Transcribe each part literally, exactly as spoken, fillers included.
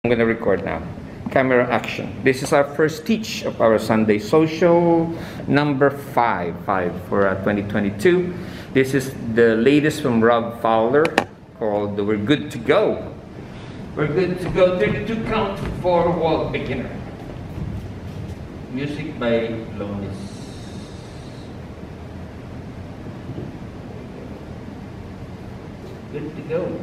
I'm gonna record now. Camera action. This is our first teach of our Sunday social, number five, five for uh, twenty twenty-two. This is the latest from Rob Fowler called "We're Good to Go." We're good to go. thirty-two count for wall beginner. Music by LONIS. Good to go.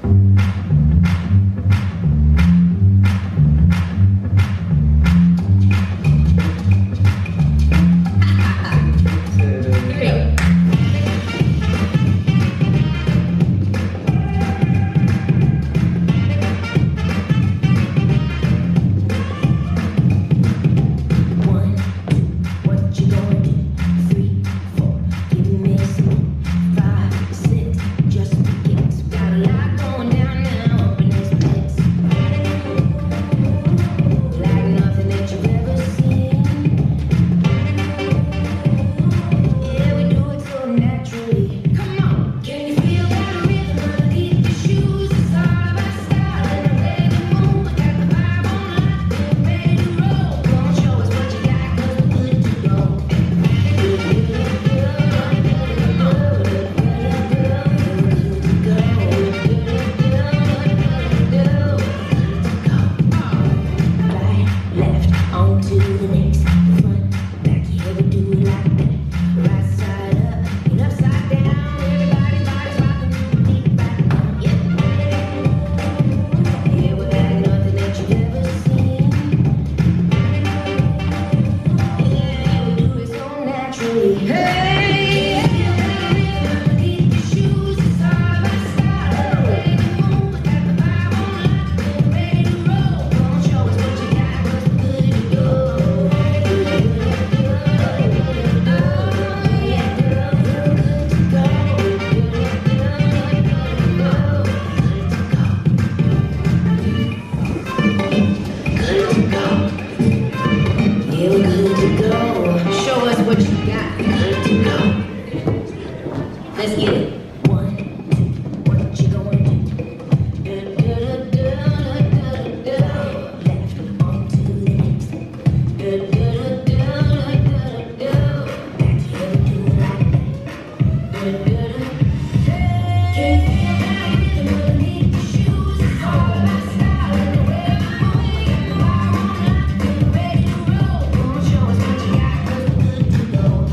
Let's get it. One, two, what you gonna do? Left onto the next. Back here, do it like that. Can't feel that rhythm underneath your shoes. It's all about style and the way I'm moving. I'm ready to roll. Gonna show us what you got, 'cause we're good to go.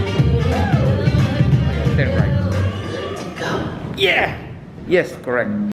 Right. Yeah. Yes, correct.